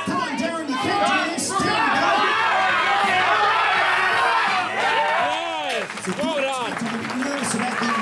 Come on, Darren, you can do this. There we go. Yes, well done. Nervous about the